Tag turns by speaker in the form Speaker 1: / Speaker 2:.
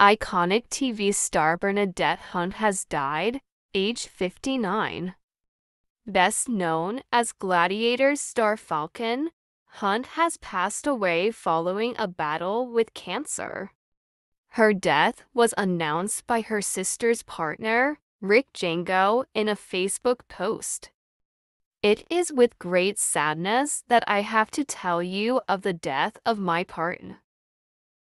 Speaker 1: Iconic TV star Bernadette Hunt has died, age 59. Best known as Gladiator's star Falcon, Hunt has passed away following a battle with cancer. Her death was announced by her sister's partner, Rick Django, in a Facebook post. It is with great sadness that I have to tell you of the death of my partner.